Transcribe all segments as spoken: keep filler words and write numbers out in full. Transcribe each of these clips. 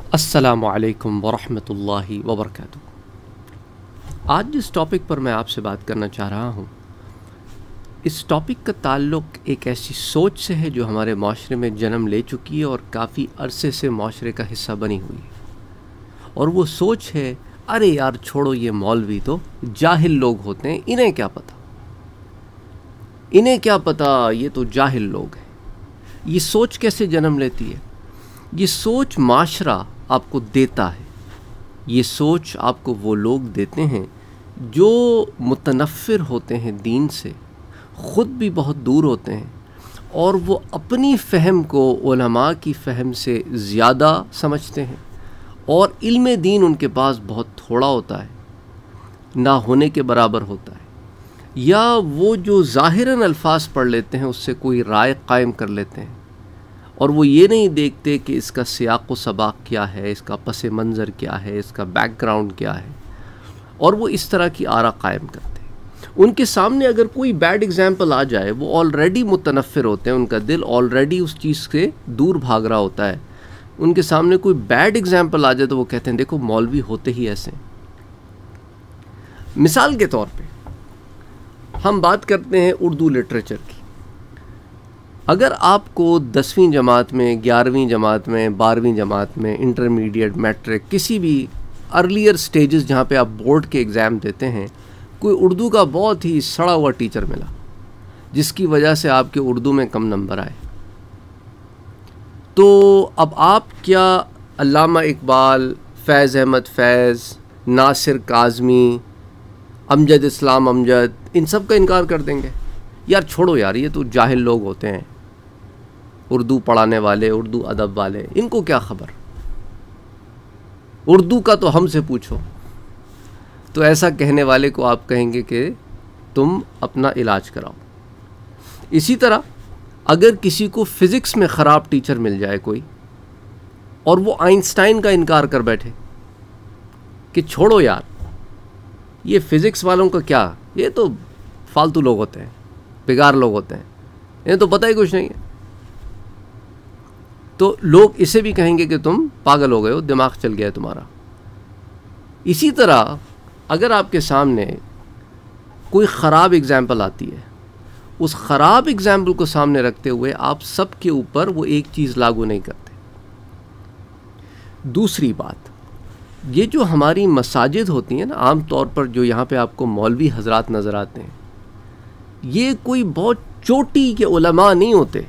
السلام علیکم ورحمۃ اللہ وبرکاتہ۔ آج جس ٹاپک پر میں آپ سے بات کرنا چاہ رہا ہوں، اس ٹاپک کا تعلق ایک ایسی سوچ سے ہے جو ہمارے معاشرے میں جنم لے چکی ہے اور کافی عرصے سے معاشرے کا حصہ بنی ہوئی ہے، اور وہ سوچ ہے ارے یار چھوڑو، یہ مولوی تو جاہل لوگ ہوتے ہیں، انہیں کیا پتہ انہیں کیا پتہ یہ تو جاہل لوگ ہیں۔ یہ سوچ کیسے جنم لیتی ہے؟ یہ سوچ معاشرہ آپ کو دیتا ہے، یہ سوچ آپ کو وہ لوگ دیتے ہیں جو متنفر ہوتے ہیں دین سے، خود بھی بہت دور ہوتے ہیں، اور وہ اپنی فہم کو علماء کی فہم سے زیادہ سمجھتے ہیں، اور علم دین ان کے پاس بہت تھوڑا ہوتا ہے، نہ ہونے کے برابر ہوتا ہے، یا وہ جو ظاہراً الفاظ پڑھ لیتے ہیں اس سے کوئی رائے قائم کر لیتے ہیں، اور وہ یہ نہیں دیکھتے کہ اس کا سیاق و سباق کیا ہے، اس کا پس منظر کیا ہے، اس کا بیک گراؤنڈ کیا ہے، اور وہ اس طرح کی آرا قائم کرتے ہیں۔ ان کے سامنے اگر کوئی بیڈ ایگزامپل آ جائے، وہ آلریڈی متنفر ہوتے ہیں، ان کا دل آلریڈی اس چیز سے دور بھاگ رہا ہوتا ہے۔ ان کے سامنے کوئی بیڈ ایگزامپل آ جائے تو وہ کہتے ہیں دیکھو مولوی ہوتے ہی ایسے ہیں۔ مثال کے طور پہ ہم بات کرتے ہیں اردو لٹریچر کی۔ اگر آپ کو دسویں جماعت میں، گیارہویں جماعت میں، بارہویں جماعت میں، انٹرمیڈیٹ، میٹرک، کسی بھی ارلیئر سٹیجز جہاں پہ آپ بورڈ کے ایگزام دیتے ہیں، کوئی اردو کا بہت ہی سڑا ہوا ٹیچر ملا جس کی وجہ سے آپ کے اردو میں کم نمبر آئے، تو اب آپ کیا علامہ اقبال، فیض احمد فیض، ناصر کاظمی، امجد اسلام امجد، ان سب کا انکار کر دیں گے؟ یار چھوڑو یار، یہ تو جاہل لوگ ہوتے ہیں، اردو پڑھانے والے، اردو ادب والے، ان کو کیا خبر، اردو کا تو ہم سے پوچھو۔ تو ایسا کہنے والے کو آپ کہیں گے کہ تم اپنا علاج کراؤ۔ اسی طرح اگر کسی کو فزکس میں خراب ٹیچر مل جائے کوئی، اور وہ آئنسٹائن کا انکار کر بیٹھے کہ چھوڑو یار، یہ فزکس والوں کا کیا، یہ تو فالتو لوگ ہوتے ہیں، بیکار لوگ ہوتے ہیں، انہیں تو پتہ ہی کچھ نہیں ہے، تو لوگ اسے بھی کہیں گے کہ تم پاگل ہو گئے ہو، دماغ چل گیا ہے تمہارا۔ اسی طرح اگر آپ کے سامنے کوئی خراب اگزامپل آتی ہے، اس خراب اگزامپل کو سامنے رکھتے ہوئے آپ سب کے اوپر وہ ایک چیز لاگو نہیں کرتے۔ دوسری بات، یہ جو ہماری مساجد ہوتی ہیں نا، عام طور پر جو یہاں پہ آپ کو مولوی حضرات نظر آتے ہیں، یہ کوئی بہت چوٹی کے علماء نہیں ہوتے،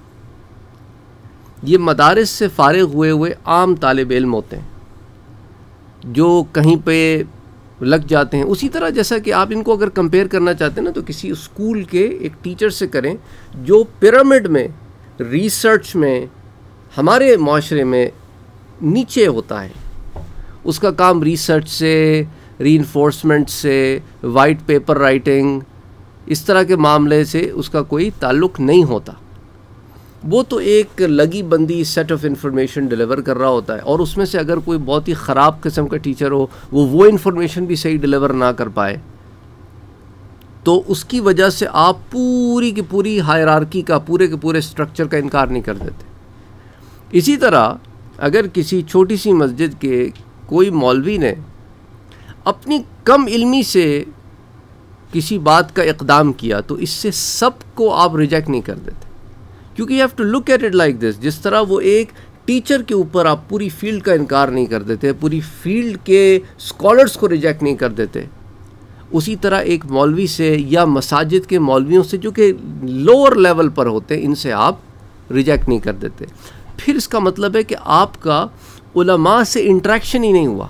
یہ مدارس سے فارغ ہوئے ہوئے عام طالب علم ہوتے ہیں جو کہیں پہ لگ جاتے ہیں۔ اسی طرح جیسا کہ آپ ان کو اگر کمپیئر کرنا چاہتے ہیں نا، تو کسی اسکول کے ایک ٹیچر سے کریں جو پیرامڈ میں، ریسرچ میں، ہمارے معاشرے میں نیچے ہوتا ہے، اس کا کام ریسرچ سے، ری انفورسمنٹ سے، وائٹ پیپر رائٹنگ، اس طرح کے معاملے سے اس کا کوئی تعلق نہیں ہوتا، وہ تو ایک لگی بندی سیٹ آف انفارمیشن ڈیلیور کر رہا ہوتا ہے، اور اس میں سے اگر کوئی بہت ہی خراب قسم کا ٹیچر ہو، وہ وہ انفارمیشن بھی صحیح ڈیلیور نہ کر پائے، تو اس کی وجہ سے آپ پوری کی پوری ہائرارکی کا، پورے کے پورے سٹرکچر کا انکار نہیں کر دیتے۔ اسی طرح اگر کسی چھوٹی سی مسجد کے کوئی مولوی نے اپنی کم علمی سے کسی بات کا اقدام کیا، تو اس سے سب کو آپ ریجیکٹ نہیں کر دیتے، کیونکہ you have to look at it like this. جس طرح وہ ایک ٹیچر کے اوپر آپ پوری فیلڈ کا انکار نہیں کر دیتے، پوری فیلڈ کے اسکالرس کو ریجیکٹ نہیں کر دیتے، اسی طرح ایک مولوی سے یا مساجد کے مولویوں سے جو کہ لوور لیول پر ہوتے ہیں، ان سے آپ ریجیکٹ نہیں کر دیتے۔ پھر اس کا مطلب ہے کہ آپ کا علماء سے انٹریکشن ہی نہیں ہوا،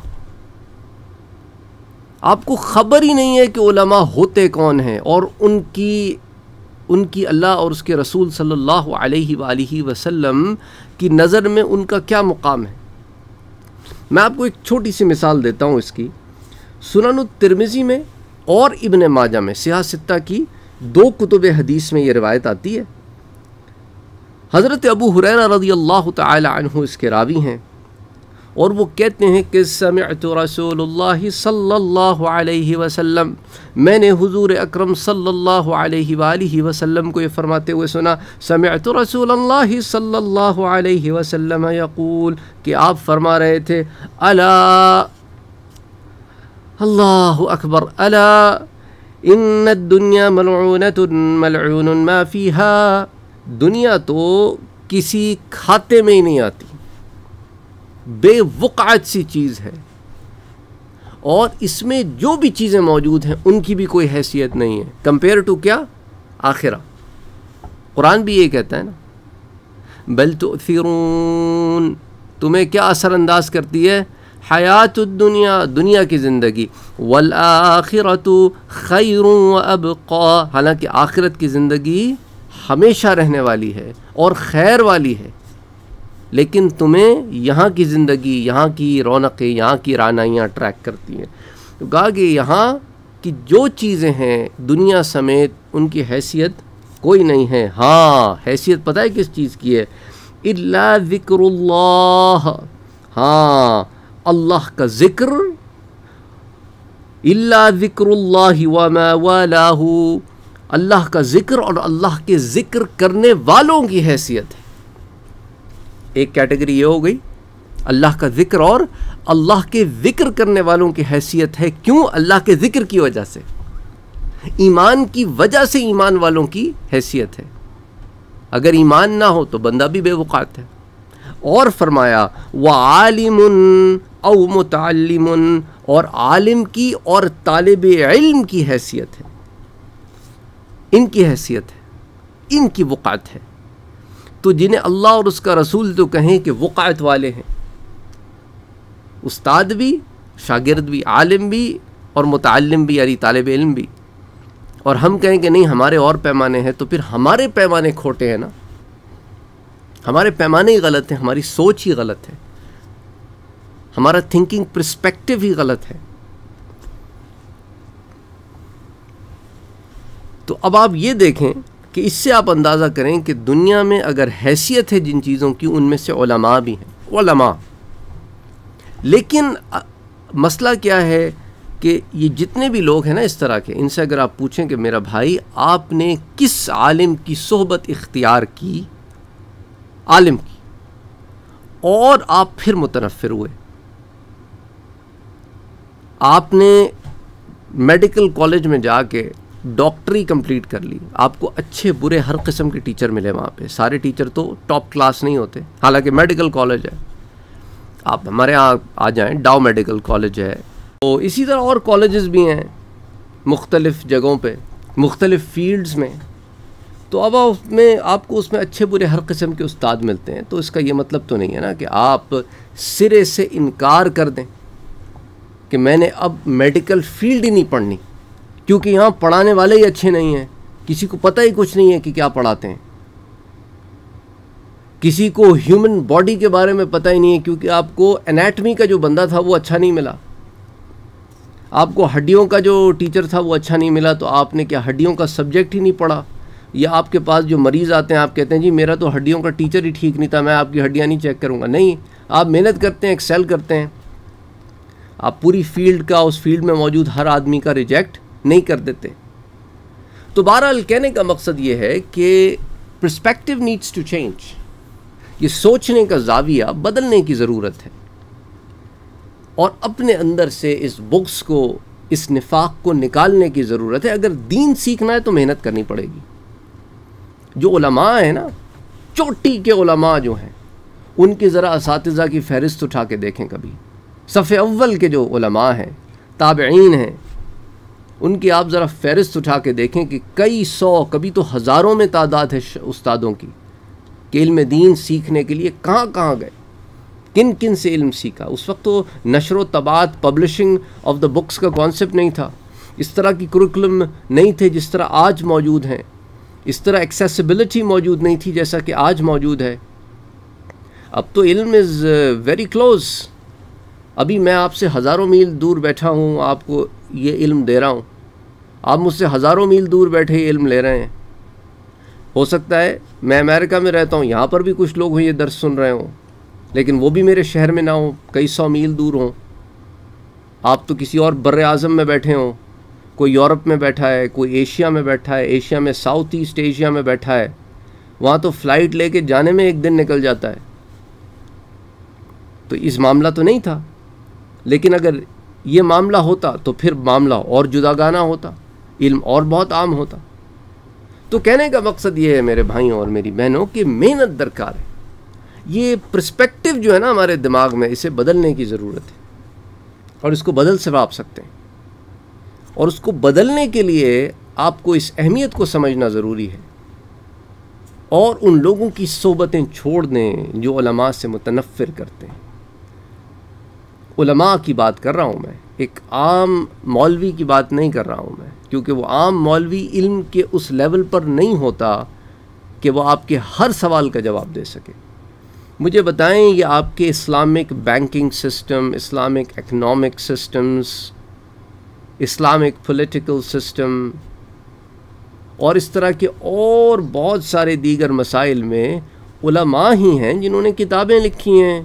آپ کو خبر ہی نہیں ہے کہ علماء ہوتے کون ہیں، اور ان کی ان کی اللہ اور اس کے رسول صلی اللہ علیہ وآلہ وسلم کی نظر میں ان کا کیا مقام ہے۔ میں آپ کو ایک چھوٹی سی مثال دیتا ہوں اس کی۔ سنن الترمذی میں اور ابن ماجہ میں، سیاہ ستہ کی دو کتب حدیث میں یہ روایت آتی ہے، حضرت ابو ہریرہ رضی اللہ تعالی عنہ اس کے راوی ہیں، اور وہ کہتے ہیں کہ سمعت رسول اللہ صلی اللہ علیہ وسلم، میں نے حضور اکرم صلی اللہ علیہ وآلہ وسلم کو یہ فرماتے ہوئے سنا، سمعت رسول اللہ صلی اللہ علیہ وسلم یقول، کہ آپ فرما رہے تھے، الا اللہ اکبر، الا ان الدنیا ملعونۃ ملعون ما فیہا، دنیا تو کسی کھاتے میں ہی نہیں آتی، بے وقعت سی چیز ہے، اور اس میں جو بھی چیزیں موجود ہیں ان کی بھی کوئی حیثیت نہیں ہے کمپیئر ٹو کیا؟ آخرہ۔ قرآن بھی یہ کہتا ہے نا، بل تؤثرون، تمہیں کیا اثر انداز کرتی ہے؟ حیات الدنیا، دنیا کی زندگی، والآخرۃ خیر وابقا، حالانکہ آخرت کی زندگی ہمیشہ رہنے والی ہے اور خیر والی ہے، لیکن تمہیں یہاں کی زندگی، یہاں کی رونقیں، یہاں کی رعنائیاں ٹریک کرتی ہیں۔ تو کہا کہ یہاں کی جو چیزیں ہیں دنیا سمیت ان کی حیثیت کوئی نہیں ہے۔ ہاں، حیثیت پتہ ہے کس چیز کی ہے؟ الا ذکر اللہ، ہاں اللہ کا ذکر، الا ذکر اللہ وما والہ، اللہ کا ذکر اور اللہ کے ذکر کرنے والوں کی حیثیت ہے۔ ایک کیٹیگری یہ ہو گئی اللہ کا ذکر، اور اللہ کے ذکر کرنے والوں کی حیثیت ہے۔ کیوں؟ اللہ کے ذکر کی وجہ سے، ایمان کی وجہ سے ایمان والوں کی حیثیت ہے۔ اگر ایمان نہ ہو تو بندہ بھی بے وقعت ہے۔ اور فرمایا وعالم او متعلم، اور عالم کی اور طالب علم کی حیثیت ہے، ان کی حیثیت ہے، ان کی وقعت ہے۔ تو جنہیں اللہ اور اس کا رسول تو کہیں کہ وقعت والے ہیں، استاد بھی، شاگرد بھی، عالم بھی اور متعلم بھی، یعنی طالب علم بھی، اور ہم کہیں کہ نہیں ہمارے اور پیمانے ہیں، تو پھر ہمارے پیمانے کھوٹے ہیں نا، ہمارے پیمانے ہی غلط ہیں، ہماری سوچ ہی غلط ہے، ہمارا تھنکنگ پرسپیکٹیو ہی غلط ہے۔ تو اب آپ یہ دیکھیں کہ اس سے آپ اندازہ کریں کہ دنیا میں اگر حیثیت ہے جن چیزوں کی، ان میں سے علماء بھی ہیں، علماء۔ لیکن مسئلہ کیا ہے کہ یہ جتنے بھی لوگ ہیں نا اس طرح کے، ان سے اگر آپ پوچھیں کہ میرا بھائی آپ نے کس عالم کی صحبت اختیار کی، عالم کی، اور آپ پھر متنفر ہوئے، آپ نے میڈیکل کالج میں جا کے ڈاکٹری کمپلیٹ کر لی، آپ کو اچھے برے ہر قسم کے ٹیچر ملے وہاں پہ، سارے ٹیچر تو ٹاپ کلاس نہیں ہوتے، حالانکہ میڈیکل کالج ہے، آپ ہمارے یہاں آ جائیں، ڈاؤ میڈیکل کالج ہے، تو اسی طرح اور کالجز بھی ہیں مختلف جگہوں پہ، مختلف فیلڈز میں، تو اب اس میں آپ کو اس میں اچھے برے ہر قسم کے استاد ملتے ہیں، تو اس کا یہ مطلب تو نہیں ہے نا کہ آپ سرے سے انکار کر دیں کہ میں نے اب میڈیکل فیلڈ ہی نہیں پڑھنی، کیونکہ یہاں پڑھانے والے ہی اچھے نہیں ہیں، کسی کو پتہ ہی کچھ نہیں ہے کہ کیا پڑھاتے ہیں، کسی کو ہیومن باڈی کے بارے میں پتہ ہی نہیں ہے، کیونکہ آپ کو انیٹمی کا جو بندہ تھا وہ اچھا نہیں ملا، آپ کو ہڈیوں کا جو ٹیچر تھا وہ اچھا نہیں ملا، تو آپ نے کیا ہڈیوں کا سبجیکٹ ہی نہیں پڑھا؟ یا آپ کے پاس جو مریض آتے ہیں آپ کہتے ہیں جی میرا تو ہڈیوں کا ٹیچر ہی ٹھیک نہیں تھا، میں آپ کی ہڈیاں نہیں چیک کروں گا؟ نہیں، آپ محنت کرتے ہیں، ایکسیل کرتے ہیں، آپ پوری فیلڈ کا، اس فیلڈ میں موجود ہر آدمی کا ریجیکٹ نہیں کر دیتے۔ تو بہرحال کہنے کا مقصد یہ ہے کہ پرسپیکٹیو نیڈس ٹو چینج، یہ سوچنے کا زاویہ بدلنے کی ضرورت ہے، اور اپنے اندر سے اس بغض کو، اس نفاق کو نکالنے کی ضرورت ہے۔ اگر دین سیکھنا ہے تو محنت کرنی پڑے گی۔ جو علماء ہیں نا، چوٹی کے علماء جو ہیں، ان کی ذرا اساتذہ کی فہرست اٹھا کے دیکھیں کبھی، صف اول کے جو علماء ہیں، تابعین ہیں، ان کی آپ ذرا فہرست اٹھا کے دیکھیں کہ کئی سو، کبھی تو ہزاروں میں تعداد ہے استادوں کی کہ علم دین سیکھنے کے لیے کہاں کہاں گئے، کن کن سے علم سیکھا۔ اس وقت تو نشر و طباعت، پبلشنگ آف دا بکس کا کانسیپٹ نہیں تھا، اس طرح کی کریکولم نہیں تھے جس طرح آج موجود ہیں، اس طرح ایکسیسیبلٹی موجود نہیں تھی جیسا کہ آج موجود ہے۔ اب تو علم از ویری کلوز، ابھی میں آپ سے ہزاروں میل دور بیٹھا ہوں، آپ کو یہ علم دے رہا ہوں، آپ مجھ سے ہزاروں میل دور بیٹھے یہ علم لے رہے ہیں۔ ہو سکتا ہے میں امریکہ میں رہتا ہوں، یہاں پر بھی کچھ لوگ ہیں یہ درس سن رہے ہوں، لیکن وہ بھی میرے شہر میں نہ ہوں، کئی سو میل دور ہوں. آپ تو کسی اور بر اعظم میں بیٹھے ہوں، کوئی یورپ میں بیٹھا ہے، کوئی ایشیا میں بیٹھا ہے، ایشیا میں ساؤتھ ایسٹ ایشیا میں بیٹھا ہے، وہاں تو فلائٹ لے کے جانے میں ایک دن نکل جاتا ہے. تو اس معاملہ تو نہیں تھا، لیکن اگر یہ معاملہ ہوتا تو پھر معاملہ اور جداگانہ ہوتا، علم اور بہت عام ہوتا. تو کہنے کا مقصد یہ ہے میرے بھائیوں اور میری بہنوں کہ محنت درکار ہے. یہ پرسپیکٹیو جو ہے نا ہمارے دماغ میں، اسے بدلنے کی ضرورت ہے، اور اس کو بدل سے آپ سکتے ہیں. اور اس کو بدلنے کے لیے آپ کو اس اہمیت کو سمجھنا ضروری ہے، اور ان لوگوں کی صحبتیں چھوڑ دیں جو علماء سے متنفر کرتے ہیں. علماء کی بات کر رہا ہوں میں، ایک عام مولوی کی بات نہیں کر رہا ہوں میں، کیونکہ وہ عام مولوی علم کے اس لیول پر نہیں ہوتا کہ وہ آپ کے ہر سوال کا جواب دے سکے. مجھے بتائیں یہ آپ کے Islamic banking system, Islamic economic systems, Islamic political system اور اس طرح کے اور بہت سارے دیگر مسائل میں علماء ہی ہیں جنہوں نے کتابیں لکھی ہیں،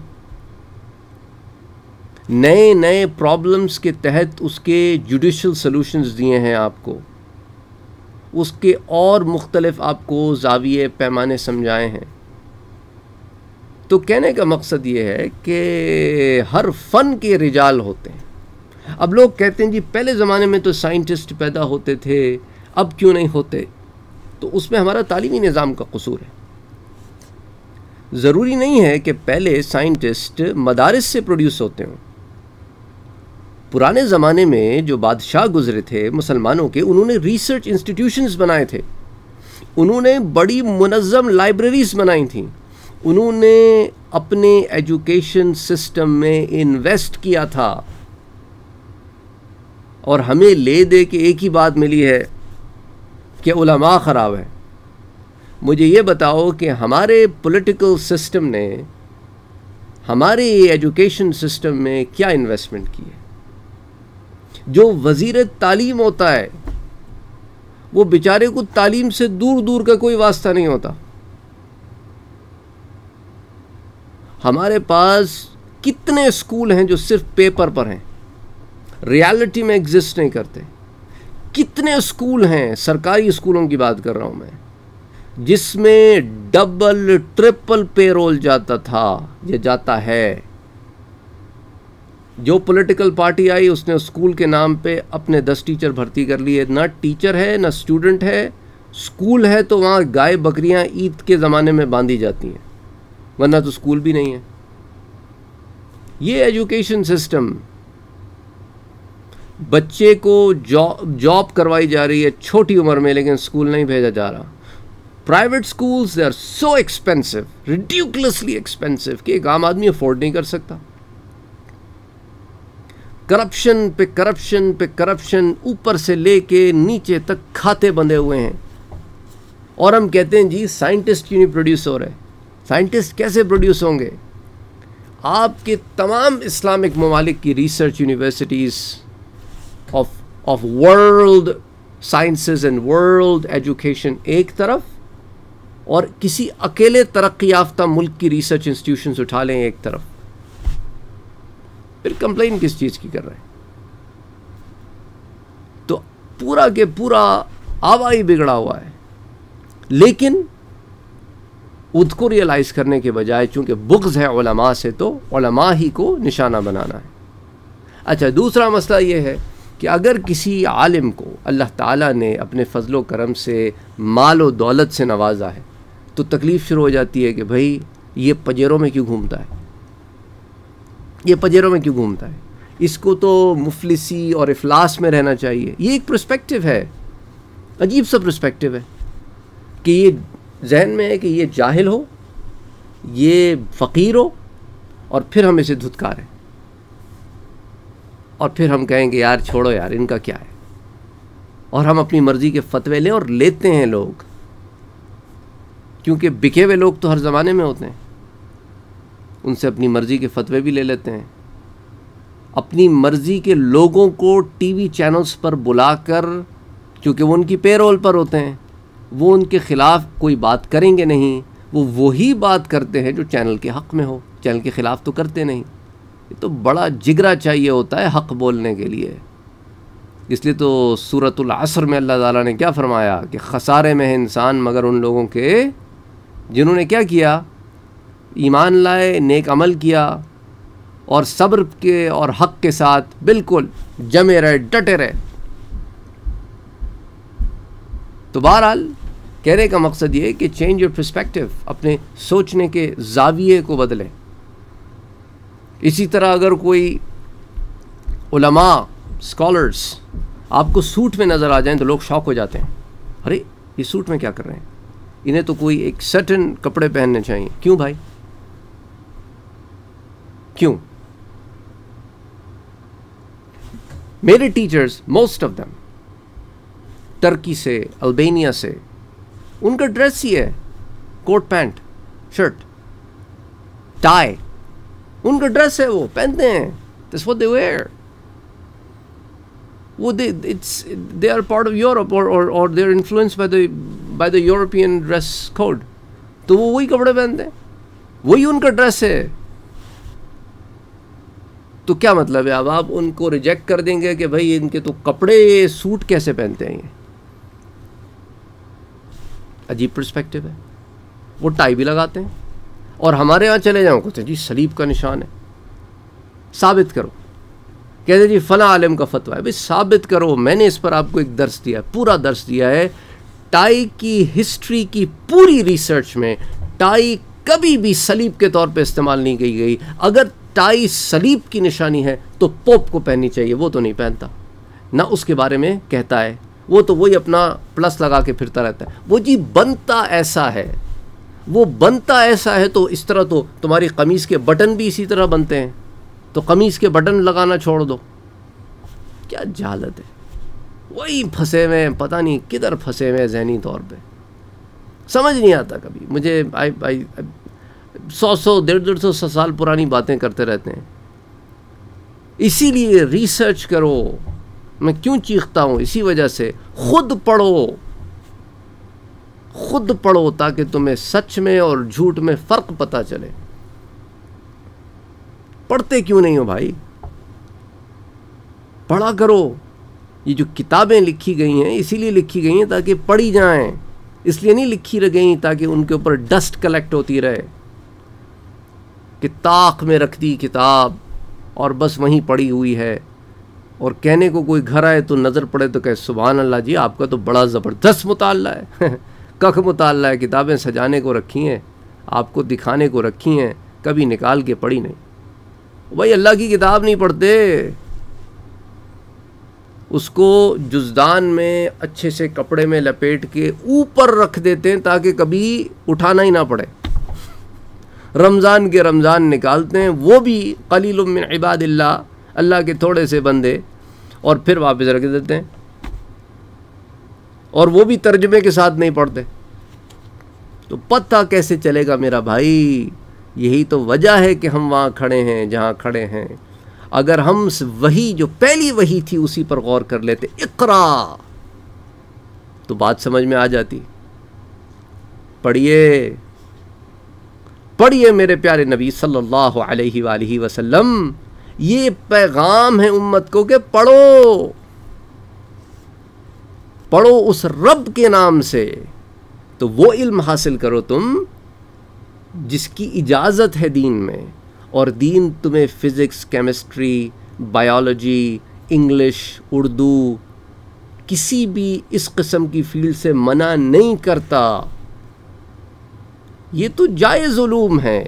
نئے نئے پرابلمز کے تحت اس کے جوڈیشل سلوشنز دیے ہیں آپ کو، اس کے اور مختلف آپ کو زاویے پیمانے سمجھائے ہیں. تو کہنے کا مقصد یہ ہے کہ ہر فن کے رجال ہوتے ہیں. اب لوگ کہتے ہیں جی پہلے زمانے میں تو سائنٹسٹ پیدا ہوتے تھے، اب کیوں نہیں ہوتے؟ تو اس میں ہمارا تعلیمی نظام کا قصور ہے. ضروری نہیں ہے کہ پہلے سائنٹسٹ مدارس سے پروڈیوس ہوتے ہوں. پرانے زمانے میں جو بادشاہ گزرے تھے مسلمانوں کے، انہوں نے ریسرچ انسٹیٹیوشنز بنائے تھے، انہوں نے بڑی منظم لائبریریز بنائی تھیں، انہوں نے اپنے ایجوکیشن سسٹم میں انویسٹ کیا تھا. اور ہمیں لے دے کے ایک ہی بات ملی ہے کہ علماء خراب ہیں. مجھے یہ بتاؤ کہ ہمارے پولیٹیکل سسٹم نے ہمارے ایجوکیشن سسٹم میں کیا انویسٹمنٹ کی ہے؟ جو وزیر تعلیم ہوتا ہے وہ بیچارے کو تعلیم سے دور دور کا کوئی واسطہ نہیں ہوتا. ہمارے پاس کتنے اسکول ہیں جو صرف پیپر پر ہیں، ریالٹی میں ایگزسٹ نہیں کرتے. کتنے اسکول ہیں، سرکاری اسکولوں کی بات کر رہا ہوں میں، جس میں ڈبل ٹرپل پے رول جاتا تھا یا جاتا ہے. جو پولیٹیکل پارٹی آئی اس نے اسکول کے نام پہ اپنے دس ٹیچر بھرتی کر لیے. نہ ٹیچر ہے نہ اسٹوڈنٹ ہے. اسکول ہے تو وہاں گائے بکریاں عید کے زمانے میں باندھی جاتی ہیں، ورنہ تو اسکول بھی نہیں ہے. یہ ایجوکیشن سسٹم، بچے کو جاب کروائی جا رہی ہے چھوٹی عمر میں لیکن اسکول نہیں بھیجا جا رہا. Private schools they are so expensive, ridiculously expensive کہ ایک عام آدمی افورڈ نہیں کر سکتا. کرپشن پہ کرپشن پہ کرپشن، اوپر سے لے کے نیچے تک کھاتے بندھے ہوئے ہیں. اور ہم کہتے ہیں جی سائنٹسٹ کیوں نہیں پروڈیوس ہو رہے؟ سائنٹسٹ کیسے پروڈیوس ہوں گے؟ آپ کے تمام اسلامک ممالک کی research universities of of world sciences and world education ایک طرف، اور کسی اکیلے ترقی یافتہ ملک کی ریسرچ انسٹیٹیوشنز اٹھا لیں ایک طرف، پھر کمپلین کس چیز کی کر رہے ہیں؟ تو پورا کے پورا آوائی بگڑا ہوا ہے. لیکن خود کو ریئلائز کرنے کے بجائے چونکہ بغض ہے علماء سے تو علماء ہی کو نشانہ بنانا ہے. اچھا، دوسرا مسئلہ یہ ہے کہ اگر کسی عالم کو اللہ تعالیٰ نے اپنے فضل و کرم سے مال و دولت سے نوازا ہے تو تکلیف شروع ہو جاتی ہے کہ بھائی یہ پجیروں میں کیوں گھومتا ہے، یہ پجیروں میں کیوں گھومتا ہے، اس کو تو مفلسی اور افلاس میں رہنا چاہیے. یہ ایک پرسپیکٹیو ہے، عجیب سا پرسپیکٹیو ہے کہ یہ ذہن میں ہے کہ یہ جاہل ہو، یہ فقیر ہو، اور پھر ہم اسے دھتکاریں اور پھر ہم کہیں گے یار چھوڑو یار ان کا کیا ہے، اور ہم اپنی مرضی کے فتوے لیں. اور لیتے ہیں لوگ، کیونکہ بکے ہوئے لوگ تو ہر زمانے میں ہوتے ہیں، ان سے اپنی مرضی کے فتوے بھی لے لیتے ہیں. اپنی مرضی کے لوگوں کو ٹی وی چینلز پر بلا کر، کیونکہ وہ ان کی پے رول پر ہوتے ہیں، وہ ان کے خلاف کوئی بات کریں گے نہیں، وہ وہی بات کرتے ہیں جو چینل کے حق میں ہو. چینل کے خلاف تو کرتے نہیں. یہ تو بڑا جگرا چاہیے ہوتا ہے حق بولنے کے لیے. اس لیے تو سورۃ العصر میں اللہ تعالیٰ نے کیا فرمایا کہ خسارے میں ہے انسان مگر ان لوگوں کے جنہوں نے کیا کیا, ایمان لائے, نیک عمل کیا اور صبر کے اور حق کے ساتھ بالکل جمے رہے, ڈٹے رہے. تو بہرحال کہنے کا مقصد یہ ہے کہ چینج یور پرسپیکٹیو, اپنے سوچنے کے زاویے کو بدلیں. اسی طرح اگر کوئی علماء اسکالرس آپ کو سوٹ میں نظر آ جائیں تو لوگ شاک ہو جاتے ہیں, ارے یہ سوٹ میں کیا کر رہے ہیں, انہیں تو کوئی ایک سرٹن کپڑے پہننے چاہیے. کیوں بھائی, کیوں؟ میرے teachers most of them Turkey سے, البینیا سے, ان کا ڈریس ہی ہے کوٹ پینٹ شرٹ ٹائی, ان کا ڈریس ہے, وہ پہنتے ہیں. That's what they wear. وہ they it's they are part of Europe or or or they are influenced by the by the European dress code. تو وہ وہی کپڑے پہنتے ہیں, وہی ان کا ڈریس ہے. تو کیا مطلب ہے, اب آپ ان کو ریجیکٹ کر دیں گے کہ بھائی ان کے تو کپڑے سوٹ کیسے پہنتے ہیں. یہ عجیب پرسپیکٹیو ہے. وہ ٹائی بھی لگاتے ہیں اور ہمارے یہاں چلے جاؤ کہتے ہیں جی صلیب کا نشان ہے, ثابت کرو. کہتے ہیں جی فلاں عالم کا فتویٰ ہے. بھائی ثابت کرو. میں نے اس پر آپ کو ایک درس دیا ہے, پورا درس دیا ہے. ٹائی کی ہسٹری کی پوری ریسرچ میں ٹائی کبھی بھی صلیب کے طور پہ استعمال نہیں کی گئی. اگر ٹائی صلیب کی نشانی ہے تو پوپ کو پہننی چاہیے, وہ تو نہیں پہنتا, نہ اس کے بارے میں کہتا ہے. وہ تو وہی اپنا پلس لگا کے پھرتا رہتا ہے. وہ جی بنتا ایسا ہے, وہ بنتا ایسا ہے تو اس طرح تو تمہاری قمیص کے بٹن بھی اسی طرح بنتے ہیں, تو قمیص کے بٹن لگانا چھوڑ دو. کیا جہالت ہے. وہی پھنسے ہوئے, پتہ نہیں کدھر پھنسے ہوئے ذہنی طور پہ, سمجھ نہیں آتا کبھی مجھے. آئی آئی سو سو ڈیڑھ ڈیڑھ سو سال پرانی باتیں کرتے رہتے ہیں. اسی لیے ریسرچ کرو. میں کیوں چیختا ہوں, اسی وجہ سے خود پڑھو, خود پڑھو تاکہ تمہیں سچ میں اور جھوٹ میں فرق پتہ چلے. پڑھتے کیوں نہیں ہو بھائی, پڑھا کرو. یہ جو کتابیں لکھی گئی ہیں اسی لیے لکھی گئی ہیں تاکہ پڑھی جائیں, اس لیے نہیں لکھی رہ گئی تاکہ ان کے اوپر ڈسٹ کلیکٹ ہوتی رہے کہ طاق میں رکھ دی کتاب اور بس وہیں پڑی ہوئی ہے. اور کہنے کو کوئی گھر آئے تو نظر پڑے تو کہ سبحان اللہ جی آپ کا تو بڑا زبردست مطالعہ ہے. کخ مطالعہ ہے, کتابیں سجانے کو رکھی ہیں, آپ کو دکھانے کو رکھی ہیں, کبھی نکال کے پڑھی نہیں. بھائی اللہ کی کتاب نہیں پڑھتے, اس کو جزدان میں اچھے سے کپڑے میں لپیٹ کے اوپر رکھ دیتے ہیں تاکہ کبھی اٹھانا ہی نہ پڑے. رمضان کے رمضان نکالتے ہیں, وہ بھی قلیل من عباد اللہ, اللہ کے تھوڑے سے بندے, اور پھر واپس رکھ دیتے ہیں, اور وہ بھی ترجمے کے ساتھ نہیں پڑھتے. تو پتہ کیسے چلے گا میرا بھائی. یہی تو وجہ ہے کہ ہم وہاں کھڑے ہیں جہاں کھڑے ہیں. اگر ہم وہی جو پہلی وہی تھی اسی پر غور کر لیتے, اقرا, تو بات سمجھ میں آ جاتی. پڑھیے پڑھیے میرے پیارے نبی صلی اللہ علیہ وآلہ وسلم, یہ پیغام ہے امت کو کہ پڑھو, پڑھو اس رب کے نام سے, تو وہ علم حاصل کرو تم جس کی اجازت ہے دین میں. اور دین تمہیں physics, chemistry, biology, English, Urdu, کسی بھی اس قسم کی فیلڈ سے منع نہیں کرتا. یہ تو جائز علوم ہے,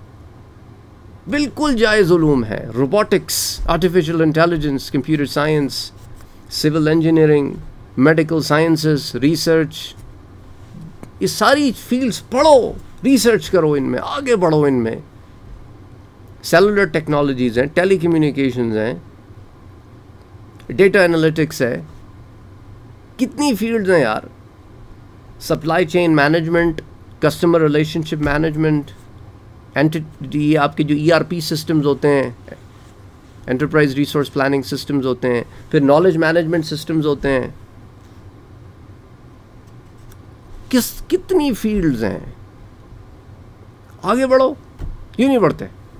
بالکل جائز علوم ہے. Robotics, artificial intelligence, computer science, civil engineering, medical sciences, research, یہ ساری فیلڈز پڑھو, ریسرچ کرو, ان میں آگے بڑھو. ان میں سیلولر ٹیکنالوجیز ہیں, ٹیلی کمیونیکیشنز ہیں, ڈیٹا انالیٹکس ہے, کتنی فیلڈز ہیں یار. Supply chain management, customer relationship management, anti آپ کے جو ای آر پی سسٹمز ہوتے ہیں, انٹرپرائز ریسورس پلاننگ سسٹمز ہوتے ہیں, پھر نالج مینجمنٹ سسٹمز ہوتے ہیں. کس کتنی فیلڈز ہیں, آگے بڑھو. کیوں نہیں بڑھتے؟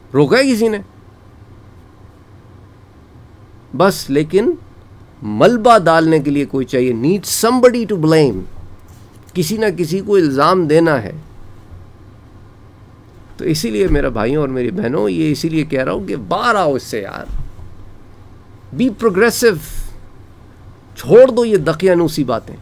روکا ہے کسی نے؟ بس لیکن ملبہ ڈالنے کے لیے کوئی چاہیے. Need somebody to blame. کسی نہ کسی کو الزام دینا ہے. تو اسی لیے میرا بھائیوں اور میری بہنوں یہ اسی لیے کہہ رہا ہوں کہ باہر آؤ اس سے یار. Be progressive. چھوڑ دو یہ دقیانوسی باتیں.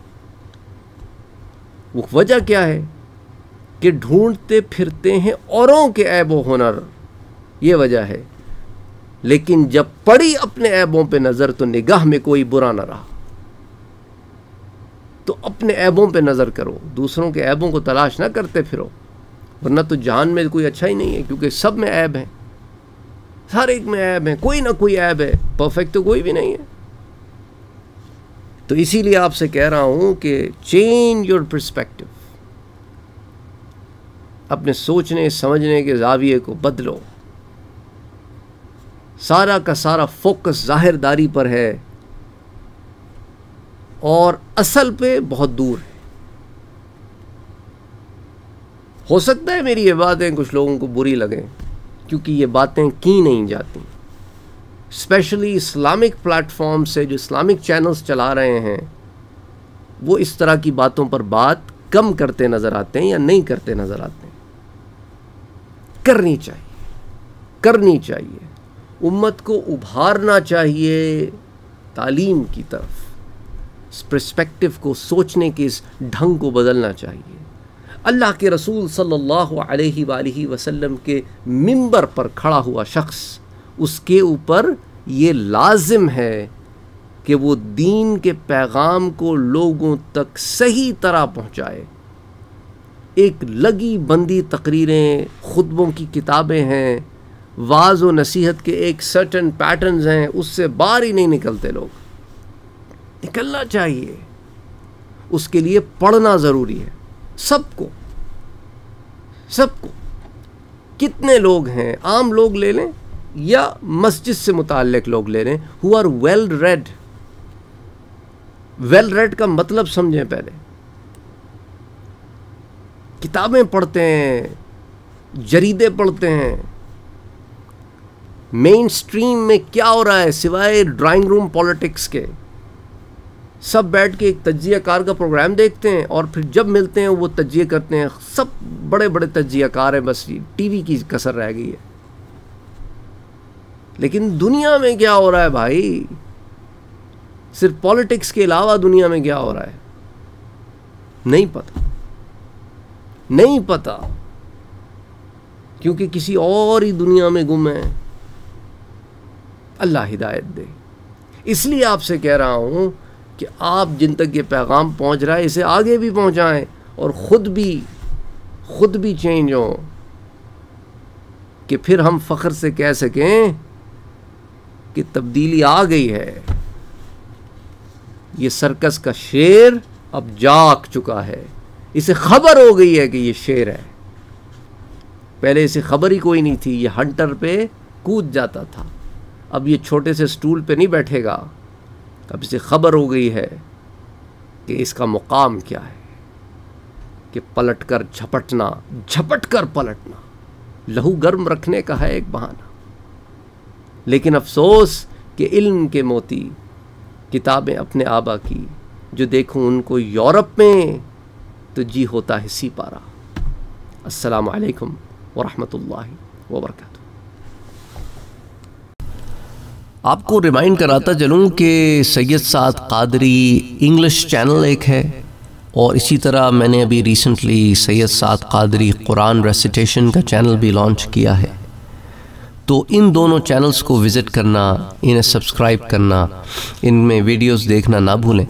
وہ وجہ کیا ہے کہ ڈھونڈتے پھرتے ہیں اوروں کے عیب و ہنر. یہ وجہ ہے. لیکن جب پڑی اپنے عیبوں پہ نظر تو نگاہ میں کوئی برا نہ رہا. تو اپنے عیبوں پہ نظر کرو, دوسروں کے عیبوں کو تلاش نہ کرتے پھرو, ورنہ تو جہان میں کوئی اچھا ہی نہیں ہے, کیونکہ سب میں عیب ہیں, ہر ایک میں عیب ہیں, کوئی نہ کوئی عیب ہے, پرفیکٹ تو کوئی بھی نہیں ہے. تو اسی لیے آپ سے کہہ رہا ہوں کہ چینج یور پرسپیکٹو. اپنے سوچنے سمجھنے کے زاویے کو بدلو. سارا کا سارا فوکس ظاہر داری پر ہے اور اصل پہ بہت دور ہے. ہو سکتا ہے میری یہ باتیں کچھ لوگوں کو بری لگیں, کیونکہ یہ باتیں کی نہیں جاتی. اسپیشلی اسلامک پلیٹ فارم سے جو اسلامک چینلز چلا رہے ہیں وہ اس طرح کی باتوں پر بات کم کرتے نظر آتے ہیں یا نہیں کرتے نظر آتے ہیں. کرنی چاہیے, کرنی چاہیے. امت کو ابھارنا چاہیے تعلیم کی طرف. اس پرسپیکٹو کو, سوچنے کے اس ڈھنگ کو بدلنا چاہیے. اللہ کے رسول صلی اللہ علیہ وآلہ وسلم کے منبر پر کھڑا ہوا شخص, اس کے اوپر یہ لازم ہے کہ وہ دین کے پیغام کو لوگوں تک صحیح طرح پہنچائے. ایک لگی بندی تقریریں, خطبوں کی کتابیں ہیں, واعظ و نصیحت کے ایک سرٹن پیٹرنز ہیں, اس سے باہر ہی نہیں نکلتے لوگ. نکلنا چاہیے. اس کے لیے پڑھنا ضروری ہے. سب کو, سب کو. کتنے لوگ ہیں, عام لوگ لے لیں یا مسجد سے متعلق لوگ لے لیں, who are well read. well read کا مطلب سمجھیں پہلے. کتابیں پڑھتے ہیں, جریدے پڑھتے ہیں. مین سٹریم میں کیا ہو رہا ہے سوائے ڈرائنگ روم پالیٹکس کے؟ سب بیٹھ کے ایک تجزیہ کار کا پروگرام دیکھتے ہیں اور پھر جب ملتے ہیں وہ تجزیہ کرتے ہیں. سب بڑے بڑے تجزیہ کار ہیں, بس ٹی وی کی کسر رہ گئی ہے. لیکن دنیا میں کیا ہو رہا ہے بھائی؟ صرف پالیٹکس کے علاوہ دنیا میں کیا ہو رہا ہے نہیں پتہ, نہیں پتہ, کیونکہ کسی اور ہی دنیا میں گم ہے. اللہ ہدایت دے. اس لیے آپ سے کہہ رہا ہوں کہ آپ جن تک یہ پیغام پہنچ رہا ہے اسے آگے بھی پہنچائیں اور خود بھی خود بھی چینج ہوں, کہ پھر ہم فخر سے کہہ سکیں کہ تبدیلی آ گئی ہے. یہ سرکس کا شیر اب جاگ چکا ہے. اسے خبر ہو گئی ہے کہ یہ شیر ہے. پہلے اسے خبر ہی کوئی نہیں تھی, یہ ہنٹر پہ کود جاتا تھا. اب یہ چھوٹے سے سٹول پہ نہیں بیٹھے گا. اب اسے خبر ہو گئی ہے کہ اس کا مقام کیا ہے, کہ پلٹ کر جھپٹنا, جھپٹ کر پلٹنا. لہو گرم رکھنے کا ہے ایک بہانہ. لیکن افسوس کہ علم کے موتی, کتابیں اپنے آبا کی, جو دیکھوں ان کو یورپ میں تو جی ہوتا ہے سی پارا. السلام علیکم ورحمۃ اللہ وبرکاتہ. آپ کو ریمائنڈ کراتا چلوں کہ سید سعد قادری انگلش چینل ایک ہے, اور اسی طرح میں نے ابھی ریسنٹلی سید سعد قادری قرآن ریسیٹیشن کا چینل بھی لانچ کیا ہے. تو ان دونوں چینلز کو وزٹ کرنا, انہیں سبسکرائب کرنا, ان میں ویڈیوز دیکھنا نہ بھولیں.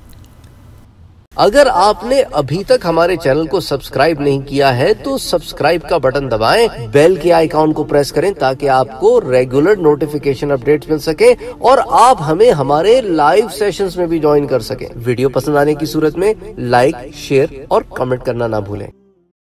اگر آپ نے ابھی تک ہمارے چینل کو سبسکرائب نہیں کیا ہے تو سبسکرائب کا بٹن دبائیں, بیل کے آئیکن کو پریس کریں تاکہ آپ کو ریگولر نوٹیفیکیشن اپڈیٹس مل سکیں اور آپ ہمیں ہمارے لائیو سیشنز میں بھی جوائن کر سکیں. ویڈیو پسند آنے کی صورت میں لائک, شیئر اور کمنٹ کرنا نہ بھولیں.